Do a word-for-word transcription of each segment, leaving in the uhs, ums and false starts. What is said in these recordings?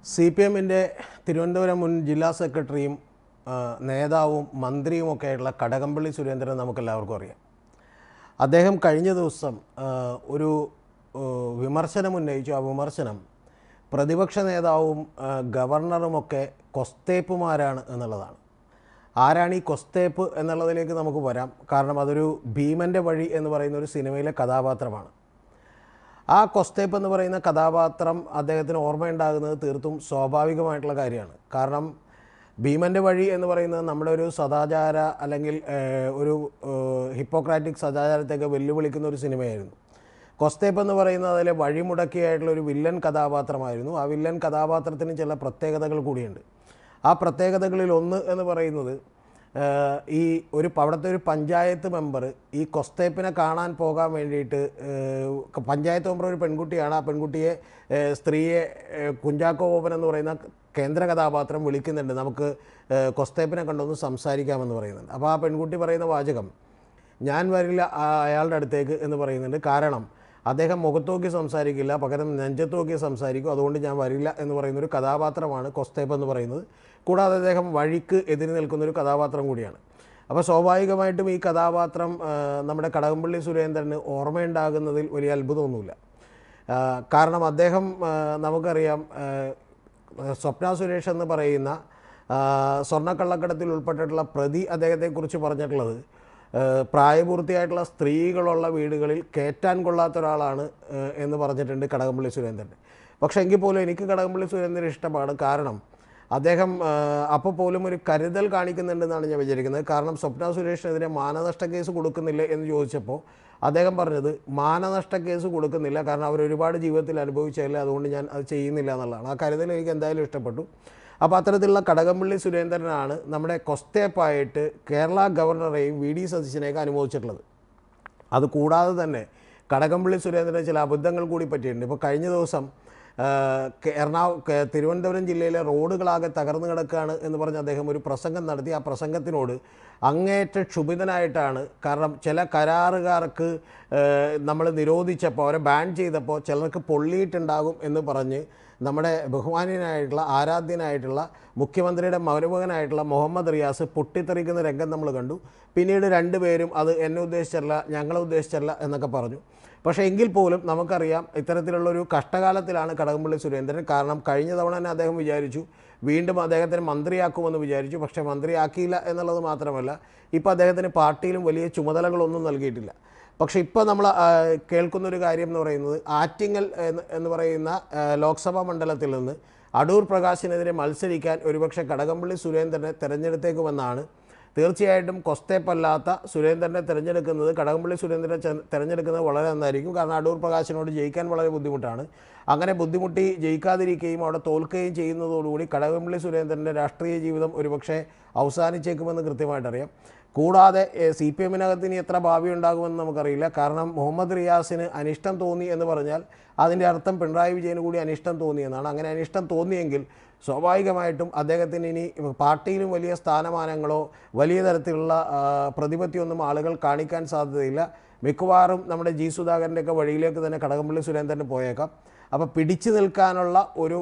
C P എമ്മിൻ്റെ തിരുവനന്തപുരം മുൻ ജില്ലാ സെക്രട്ടറിയും നേതാവും മന്ത്രിയുമൊക്കെ ആയിട്ടുള്ള കടകംപള്ളി സുരേന്ദ്രൻ നമുക്കെല്ലാവർക്കും അറിയാം. അദ്ദേഹം കഴിഞ്ഞ ദിവസം ഒരു വിമർശനം ഉന്നയിച്ചു. ആ വിമർശനം പ്രതിപക്ഷ നേതാവും ഗവർണറുമൊക്കെ കൊസ്തേപ്പുമാരാണ് എന്നുള്ളതാണ്. ആരാണ് ഈ കൊസ്തേപ്പ് എന്നുള്ളതിലേക്ക് നമുക്ക് വരാം. കാരണം അതൊരു ഭീമൻ്റെ വഴി എന്ന് പറയുന്ന ഒരു സിനിമയിലെ കഥാപാത്രമാണ്. ആ കൊസ്തേപ്പ് എന്ന് പറയുന്ന കഥാപാത്രം അദ്ദേഹത്തിന് ഓർമ്മയുണ്ടാകുന്നത് തീർത്തും സ്വാഭാവികമായിട്ടുള്ള കാര്യമാണ്. കാരണം ഭീമൻ്റെ വഴി എന്ന് പറയുന്നത് നമ്മുടെ ഒരു സദാചാര അല്ലെങ്കിൽ ഒരു ഹിപ്പോക്രാറ്റിക് സദാചാരത്തേക്ക് വെല്ലുവിളിക്കുന്ന ഒരു സിനിമയായിരുന്നു. കൊസ്തേപ്പ് എന്ന് പറയുന്നത് അതിലെ വഴിമുടക്കിയായിട്ടുള്ള ഒരു വില്ലൻ കഥാപാത്രമായിരുന്നു. ആ വില്ലൻ കഥാപാത്രത്തിന് ചില പ്രത്യേകതകൾ കൂടിയുണ്ട്. ആ പ്രത്യേകതകളിൽ ഒന്ന് എന്ന് പറയുന്നത് ഈ ഒരു അവിടുത്തെ ഒരു പഞ്ചായത്ത് മെമ്പർ ഈ കൊസ്തേപ്പിനെ കാണാൻ പോകാൻ വേണ്ടിയിട്ട്, പഞ്ചായത്ത് മെമ്പർ ഒരു പെൺകുട്ടിയാണ്, ആ പെൺകുട്ടിയെ സ്ത്രീയെ കുഞ്ചാക്കോ ബോബൻ എന്ന് പറയുന്ന കേന്ദ്ര കഥാപാത്രം വിളിക്കുന്നുണ്ട്, നമുക്ക് കൊസ്തേപ്പിനെ കണ്ടൊന്ന് സംസാരിക്കാമെന്ന് പറയുന്നുണ്ട്. അപ്പോൾ ആ പെൺകുട്ടി പറയുന്ന വാചകം, ഞാൻ വരില്ല അയാളുടെ അടുത്തേക്ക് എന്ന് പറയുന്നുണ്ട്. കാരണം അദ്ദേഹം മുഖത്തോക്കി സംസാരിക്കില്ല, പകരം നെഞ്ചത്തോക്കി സംസാരിക്കും, അതുകൊണ്ട് ഞാൻ വരില്ല എന്ന് പറയുന്നൊരു കഥാപാത്രമാണ് കൊസ്തേപ്പ് എന്ന് പറയുന്നത്. കൂടാതെ അദ്ദേഹം വഴിക്ക് എതിര് നിൽക്കുന്നൊരു കഥാപാത്രം കൂടിയാണ്. അപ്പോൾ സ്വാഭാവികമായിട്ടും ഈ കഥാപാത്രം നമ്മുടെ കടകംപള്ളി സുരേന്ദ്രന് ഓർമ്മയുണ്ടാകുന്നതിൽ വലിയ അത്ഭുതമൊന്നുമില്ല. കാരണം അദ്ദേഹം നമുക്കറിയാം, സ്വപ്ന സുരേഷ് എന്ന് പറയുന്ന സ്വർണ്ണക്കള്ളക്കടത്തിൽ ഉൾപ്പെട്ടിട്ടുള്ള പ്രതി അദ്ദേഹത്തെക്കുറിച്ച് പറഞ്ഞിട്ടുള്ളത് പ്രായപൂർത്തിയായിട്ടുള്ള സ്ത്രീകളുള്ള വീടുകളിൽ കയറ്റാൻ കൊള്ളാത്ത ഒരാളാണ് എന്ന് പറഞ്ഞിട്ടുണ്ട് കടകംപള്ളി സുരേന്ദ്രൻ. പക്ഷേ എങ്കിൽ പോലും എനിക്ക് കടകംപള്ളി സുരേന്ദ്രൻ ഇഷ്ടമാണ്. കാരണം അദ്ദേഹം അപ്പോൾ പോലും ഒരു കരുതൽ കാണിക്കുന്നുണ്ടെന്നാണ് ഞാൻ വിചാരിക്കുന്നത്. കാരണം സ്വപ്ന സുരേഷിനെതിരെ മാനനഷ്ട കേസ് കൊടുക്കുന്നില്ല എന്ന് ചോദിച്ചപ്പോൾ അദ്ദേഹം പറഞ്ഞത് മാനനഷ്ട കേസ് കൊടുക്കുന്നില്ല, കാരണം അവർ ഒരുപാട് ജീവിതത്തിൽ അനുഭവിച്ചതല്ലേ, അതുകൊണ്ട് ഞാൻ അത് ചെയ്യുന്നില്ല എന്നുള്ളതാണ്. ആ കരുതൽ എനിക്ക് എന്തായാലും ഇഷ്ടപ്പെട്ടു. അപ്പോൾ അത്തരത്തിലുള്ള കടകംപള്ളി സുരേന്ദ്രനാണ് നമ്മുടെ കൊസ്തേപ്പായിട്ട് കേരള ഗവർണറെയും വി ഡി സതീശനെയൊക്കെ അനുമോദിച്ചിട്ടുള്ളത്. അതുകൂടാതെ തന്നെ കടകംപള്ളി സുരേന്ദ്രന് ചില അബദ്ധങ്ങൾ കൂടി പറ്റിയിട്ടുണ്ട്. ഇപ്പോൾ കഴിഞ്ഞ ദിവസം എറണാകുളം തിരുവനന്തപുരം ജില്ലയിലെ റോഡുകളാകെ തകർന്നു കിടക്കുകയാണ് എന്ന് പറഞ്ഞ് അദ്ദേഹം ഒരു പ്രസംഗം നടത്തി. ആ പ്രസംഗത്തിനോട് അങ്ങേയറ്റ ക്ഷുഭിതനായിട്ടാണ്. കാരണം ചില കരാറുകാർക്ക് നമ്മൾ നിരോധിച്ചപ്പോൾ, അവരെ ബാൻ ചെയ്തപ്പോൾ ചിലർക്ക് പൊള്ളിയിട്ടുണ്ടാകും എന്ന് പറഞ്ഞ് നമ്മുടെ ബഹുമാനീയനായിട്ടുള്ള ആരാധ്യനായിട്ടുള്ള മുഖ്യമന്ത്രിയുടെ മരുമകനായിട്ടുള്ള മുഹമ്മദ് റിയാസ് പൊട്ടിത്തെറിക്കുന്ന രംഗം നമ്മൾ കണ്ടു. പിന്നീട് രണ്ടുപേരും അത് എന്നെ ഉദ്ദേശിച്ചല്ല, ഞങ്ങളെ ഉദ്ദേശിച്ചല്ല എന്നൊക്കെ പറഞ്ഞു. പക്ഷേ എങ്കിൽ പോലും നമുക്കറിയാം ഇത്തരത്തിലുള്ളൊരു കഷ്ടകാലത്തിലാണ് കടകംപള്ളി സുരേന്ദ്രൻ. കാരണം കഴിഞ്ഞ തവണ തന്നെ അദ്ദേഹം വിചാരിച്ചു വീണ്ടും അദ്ദേഹത്തിന് മന്ത്രിയാക്കുമെന്ന് വിചാരിച്ചു. പക്ഷേ മന്ത്രിയാക്കിയില്ല എന്നുള്ളത് മാത്രമല്ല, ഇപ്പോൾ അദ്ദേഹത്തിന് പാർട്ടിയിലും വലിയ ചുമതലകളൊന്നും നൽകിയിട്ടില്ല. പക്ഷേ ഇപ്പോൾ നമ്മൾ കേൾക്കുന്നൊരു കാര്യം എന്ന് പറയുന്നത്, ആറ്റിങ്ങൽ എന്ന് പറയുന്ന ലോക്സഭാ മണ്ഡലത്തിൽ നിന്ന് അടൂർ പ്രകാശിനെതിരെ മത്സരിക്കാൻ ഒരുപക്ഷെ കടകംപള്ളി സുരേന്ദ്രനെ തിരഞ്ഞെടുത്തേക്കുമെന്നാണ്. തീർച്ചയായിട്ടും കൊസ്തേപ്പല്ലാത്ത സുരേന്ദ്രനെ തിരഞ്ഞെടുക്കുന്നത്, കടകംപള്ളി സുരേന്ദ്രനെ തിരഞ്ഞെടുക്കുന്നത് വളരെ നന്നായിരിക്കും. കാരണം അടൂർ പ്രകാശിനോട് ജയിക്കാൻ വളരെ ബുദ്ധിമുട്ടാണ്. അങ്ങനെ ബുദ്ധിമുട്ടി ജയിക്കാതിരിക്കുകയും അവിടെ തോൽക്കുകയും ചെയ്യുന്നതോടുകൂടി കടകംപള്ളി സുരേന്ദ്രൻ്റെ രാഷ്ട്രീയ ജീവിതം ഒരുപക്ഷെ അവസാനിച്ചേക്കുമെന്ന് കൃത്യമായിട്ടറിയാം. കൂടാതെ സി പി എമ്മിനകത്ത് ഇനി എത്ര ഭാവി ഉണ്ടാകുമെന്ന് നമുക്കറിയില്ല. കാരണം മുഹമ്മദ് റിയാസിന് അനിഷ്ടം തോന്നി എന്ന് പറഞ്ഞാൽ അതിൻ്റെ അർത്ഥം പിണറായി വിജയന് കൂടി അനിഷ്ടം തോന്നിയെന്നാണ്. അങ്ങനെ അനിഷ്ടം തോന്നിയെങ്കിൽ സ്വാഭാവികമായിട്ടും അദ്ദേഹത്തിന് ഇനി പാർട്ടിയിലും വലിയ സ്ഥാനമാനങ്ങളോ വലിയ തരത്തിലുള്ള പ്രതിപത്തിയൊന്നും ആളുകൾ കാണിക്കാൻ സാധ്യതയില്ല. മിക്കവാറും നമ്മുടെ ജി സുധാകരൻ്റെയൊക്കെ വഴിയിലേക്ക് തന്നെ കടകംപള്ളി സുരേന്ദ്രന് പോയേക്കാം. അപ്പോൾ പിടിച്ചു നിൽക്കാനുള്ള ഒരു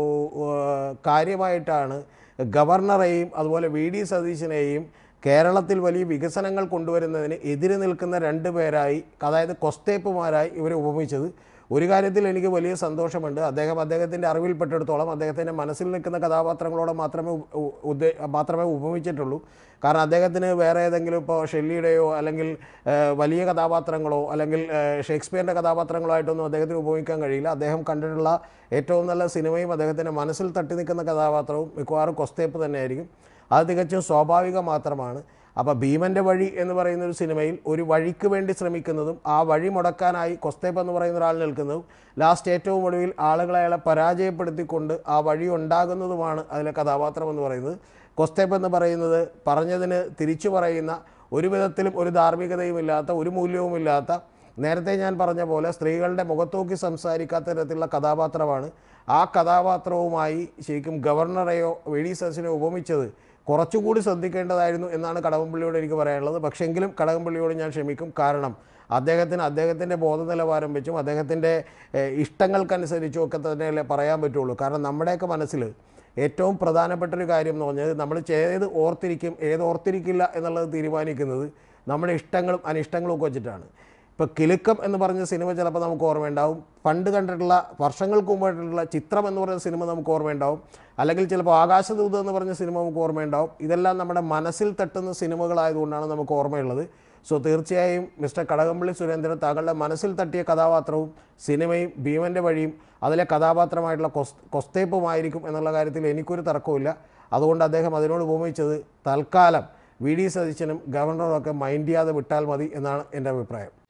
കാര്യമായിട്ടാണ് ഗവർണറെയും അതുപോലെ വി ഡി സതീശനെയും കേരളത്തിൽ വലിയ വികസനങ്ങൾ കൊണ്ടുവരുന്നതിന് എതിര് നിൽക്കുന്ന രണ്ട് പേരായി, അതായത് കൊസ്തേപ്പുമാരായി ഇവരെ ഉപമിച്ചത്. ഒരു കാര്യത്തിൽ എനിക്ക് വലിയ സന്തോഷമുണ്ട്. അദ്ദേഹം അദ്ദേഹത്തിൻ്റെ അറിവിൽപ്പെട്ടിടത്തോളം അദ്ദേഹത്തിൻ്റെ മനസ്സിൽ നിൽക്കുന്ന കഥാപാത്രങ്ങളോട് മാത്രമേ ഉദ്ദേ മാത്രമേ ഉപമിച്ചിട്ടുള്ളൂ. കാരണം അദ്ദേഹത്തിന് വേറെ ഏതെങ്കിലും ഇപ്പോൾ ഷെല്ലിയുടെയോ അല്ലെങ്കിൽ വലിയ കഥാപാത്രങ്ങളോ അല്ലെങ്കിൽ ഷേക്സ്പിയറിൻ്റെ കഥാപാത്രങ്ങളോ ആയിട്ടൊന്നും അദ്ദേഹത്തിന് ഉപമിക്കാൻ കഴിയില്ല. അദ്ദേഹം കണ്ടിട്ടുള്ള ഏറ്റവും നല്ല സിനിമയും അദ്ദേഹത്തിൻ്റെ മനസ്സിൽ തട്ടി നിൽക്കുന്ന കഥാപാത്രവും മിക്കവാറും കൊസ്തേപ്പ് തന്നെയായിരിക്കും. അത് തികച്ചും സ്വാഭാവികം മാത്രമാണ്. അപ്പോൾ ഭീമൻ്റെ വഴി എന്ന് പറയുന്നൊരു സിനിമയിൽ ഒരു വഴിക്ക് വേണ്ടി ശ്രമിക്കുന്നതും ആ വഴി മുടക്കാനായി കൊസ്തേപ്പ് എന്ന് പറയുന്ന ഒരാൾ നിൽക്കുന്നതും ലാസ്റ്റ് ഏറ്റവും ഒടുവിൽ ആളുകളെ അയാളെ പരാജയപ്പെടുത്തിക്കൊണ്ട് ആ വഴി ഉണ്ടാകുന്നതുമാണ് അതിലെ കഥാപാത്രം എന്ന് പറയുന്നത്. കൊസ്തേപ്പ് എന്ന് പറയുന്നത് പറഞ്ഞതിന് തിരിച്ചു പറയുന്ന, ഒരു വിധത്തിലും ഒരു ധാർമ്മികതയുമില്ലാത്ത, ഒരു മൂല്യവുമില്ലാത്ത, നേരത്തെ ഞാൻ പറഞ്ഞ പോലെ സ്ത്രീകളുടെ മുഖത്തോക്കി സംസാരിക്കാത്ത തരത്തിലുള്ള കഥാപാത്രമാണ്. ആ കഥാപാത്രവുമായി ശരിക്കും ഗവർണറെയോ വി ഡി സതീശനെയോ ഉപമിച്ചത് കുറച്ചുകൂടി ശ്രദ്ധിക്കേണ്ടതായിരുന്നു എന്നാണ് കടകംപള്ളിയോട് എനിക്ക് പറയാനുള്ളത്. പക്ഷെങ്കിലും കടകംപള്ളിയോട് ഞാൻ ക്ഷമിക്കും. കാരണം അദ്ദേഹത്തിന് അദ്ദേഹത്തിൻ്റെ ബോധനിലവാരം വെച്ചും അദ്ദേഹത്തിൻ്റെ ഇഷ്ടങ്ങൾക്കനുസരിച്ചും ഒക്കെ തന്നെ പറയാൻ പറ്റുള്ളൂ. കാരണം നമ്മുടെയൊക്കെ മനസ്സിൽ ഏറ്റവും പ്രധാനപ്പെട്ടൊരു കാര്യം എന്ന് പറഞ്ഞാൽ നമ്മൾ ഏത് ഓർത്തിരിക്കും ഏത് ഓർത്തിരിക്കില്ല എന്നുള്ളത് തീരുമാനിക്കുന്നത് നമ്മുടെ ഇഷ്ടങ്ങളും അനിഷ്ടങ്ങളും ഒക്കെ വെച്ചിട്ടാണ്. ഇപ്പോൾ കിലുക്കം എന്ന് പറഞ്ഞ സിനിമ ചിലപ്പോൾ നമുക്ക് ഓർമ്മയുണ്ടാവും, പണ്ട് കണ്ടിട്ടുള്ള വർഷങ്ങൾക്ക് മുമ്പായിട്ടുള്ള ചിത്രം എന്ന് പറയുന്ന സിനിമ നമുക്ക് ഓർമ്മയുണ്ടാവും, അല്ലെങ്കിൽ ചിലപ്പോൾ ആകാശദൂത് എന്ന് പറഞ്ഞ സിനിമ നമുക്ക് ഓർമ്മയുണ്ടാവും. ഇതെല്ലാം നമ്മുടെ മനസ്സിൽ തട്ടുന്ന സിനിമകളായതുകൊണ്ടാണ് നമുക്ക് ഓർമ്മയുള്ളത്. സോ തീർച്ചയായും മിസ്റ്റർ കടകംപള്ളി സുരേന്ദ്രൻ താങ്കളുടെ മനസ്സിൽ തട്ടിയ കഥാപാത്രവും സിനിമയും ഭീമൻ്റെ വഴിയും അതിലെ കഥാപാത്രമായിട്ടുള്ള കൊസ് കൊസ്തേപ്പുമായിരിക്കും എന്നുള്ള കാര്യത്തിൽ എനിക്കൊരു തർക്കവുമില്ല. അതുകൊണ്ട് അദ്ദേഹം അതിനോട് ഉപമിച്ചത് തൽക്കാലം വി ഡി സതീശനും ഗവർണറും ഒക്കെ മൈൻഡ് ചെയ്യാതെ വിട്ടാൽ മതി എന്നാണ് എൻ്റെ അഭിപ്രായം.